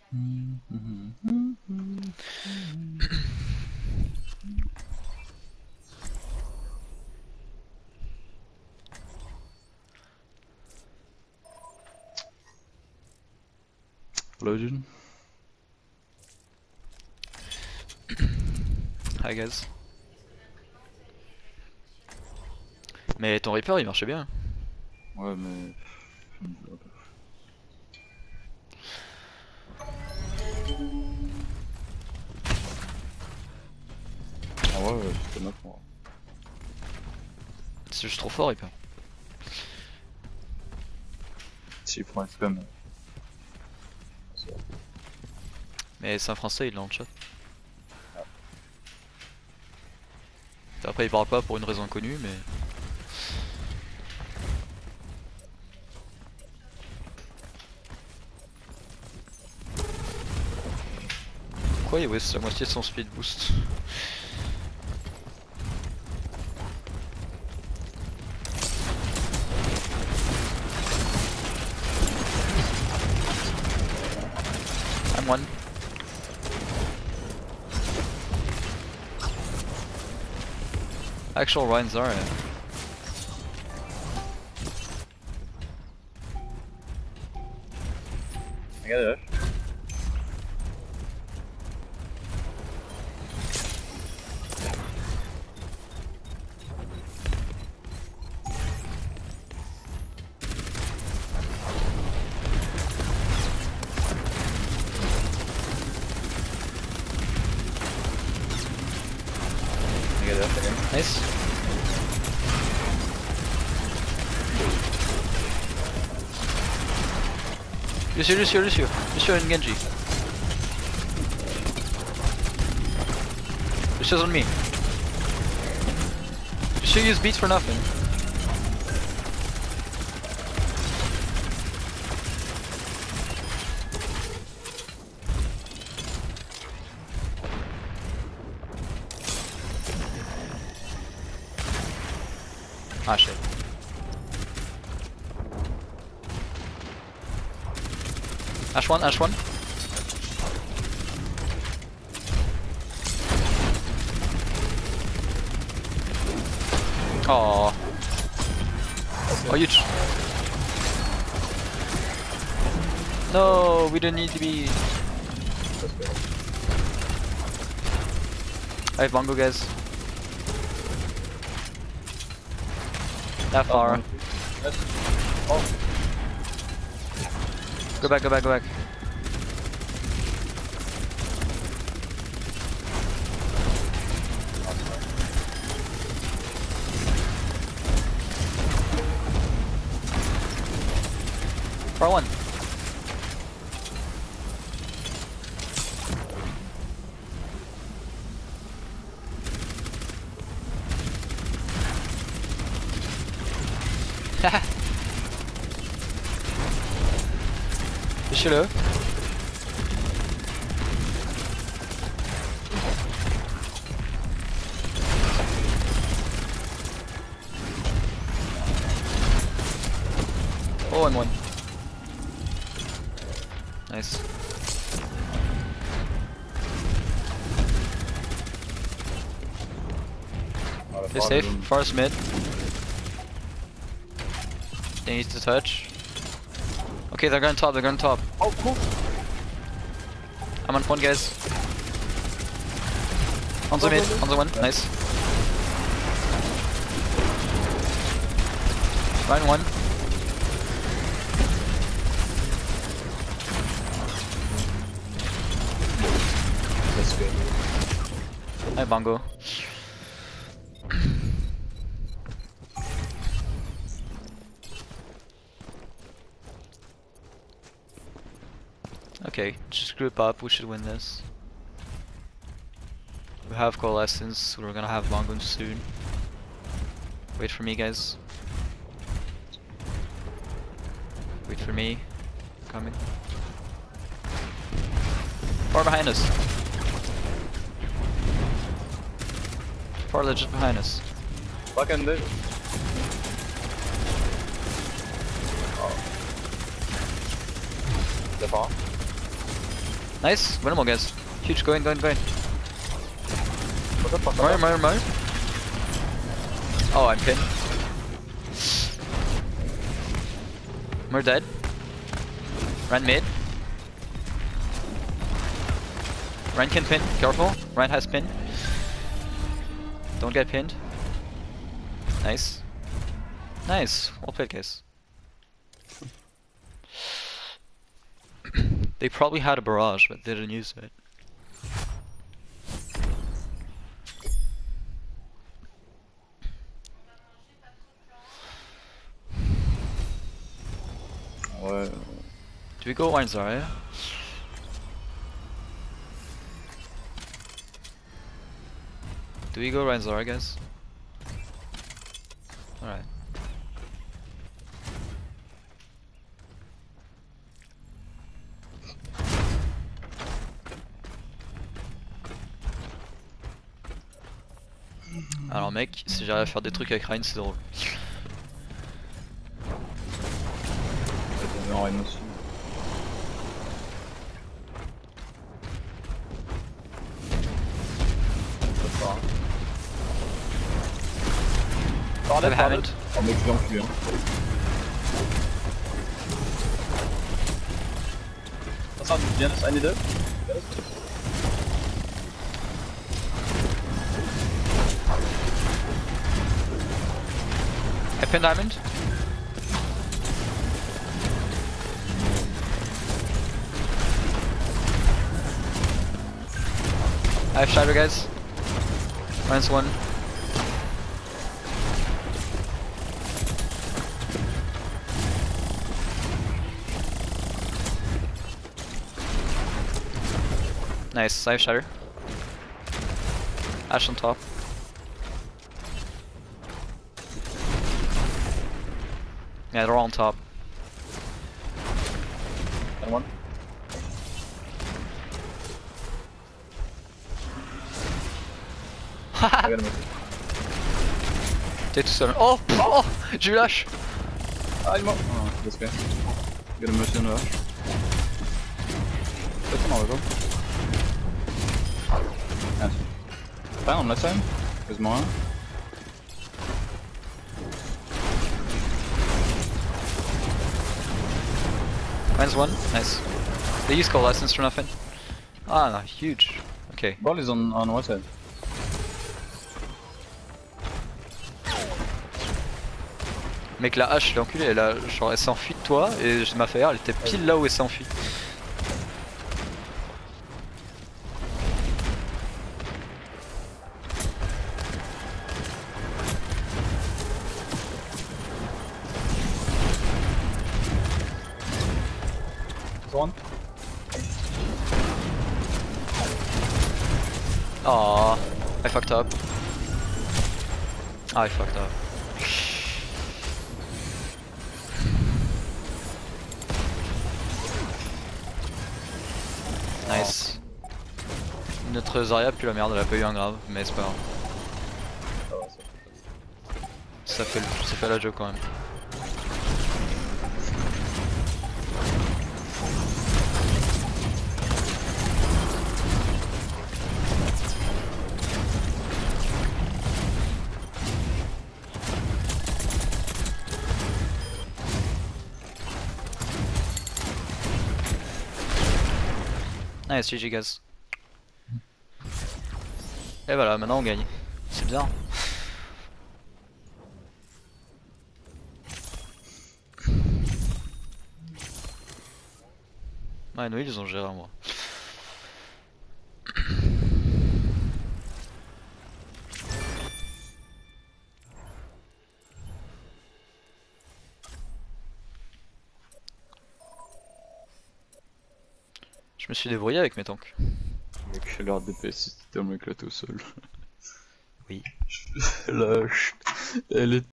Hello, dude. Hi guys. Mais ton Reaper il marchait bien. Ouais, mais. Ah ouais, c'était notre moi. C'est juste trop fort Reaper. S'il prend un spam. Mais c'est un français, il l'a en chat. Après il parle pas pour une raison inconnue mais... Quoi, ouais, c'est la moitié de son speed boost. I'm one. Actual Ryan's are. I got it. Nice. Lucio and Genji. Lucio's on me. Lucio use beats for nothing. Ah shit. Ash1, Ash1. Oh. Oh, you. No, we don't need to be. I have bongo, guys. That far. Oh. Go back, go back, go back. Far one. Haha. Push-le. Oh, and one. Nice. Stay safe. Forest mid. They need to touch. Okay, they're going top, they're going top. Oh, cool. I'm on one, guys. On the mid, on the one, nice. Ryan one. That's good. Hi, Bongo. Okay, just group up, we should win this. We have coalescence, we're gonna have Bongo soon. Wait for me, guys. Wait for me. Coming. Far behind us. Far legit behind us. Fucking dude. Oh. They're far. Nice, one more guys. Huge, go in. What the fuck? Mine. Oh, I'm pinned. We're dead. Ryan mid. Ryan can pin, careful. Ryan has pin. Don't get pinned. Nice. Nice, well played guys. They probably had a barrage, but they didn't use it. Ouais. Do we go Wine Zarya? Do we go Ryan Zarya guys? Alright. Alors mec, si j'arrive à faire des trucs avec Ryan c'est drôle. Non, rien aussi. I've haven't. Oh mec, je l'ai enculé. Was haben wir das eine da? I pinned diamond. I have shadow guys. Minus one. Nice, I have shatter. Ash on top. Yeah, they're all on top. And one. I got him. T'es tout seul. Oh, oh, j'ai eu l'H. Ah, il est mort. Oh, this guy. Got a motion rush. That's an oligo. Nice. Found on that side. There's more. Minus one. Nice. They use coalescence for nothing. Ah, no, huge. Okay. Ball is on what side? Mec, la hache, je l'ai enculé, elle s'est enfuie de toi et j'ai ma FR, elle était pile là où elle s'est enfuie. One. Aww, I fucked up. I fucked up. Nice. Notre Zarya pue la merde, elle a pas eu un grave, mais c'est pas grave. Ça fait la joke quand même. Nice, GG guys. Et voilà, maintenant on gagne. C'est bizarre. Ouais, nous ils ont géré un mois. Je me suis débrouillé avec mes tanks. Mec, j'ai l'air d'épais si t'étais un mec là tout seul. Oui. Lâche. Elle est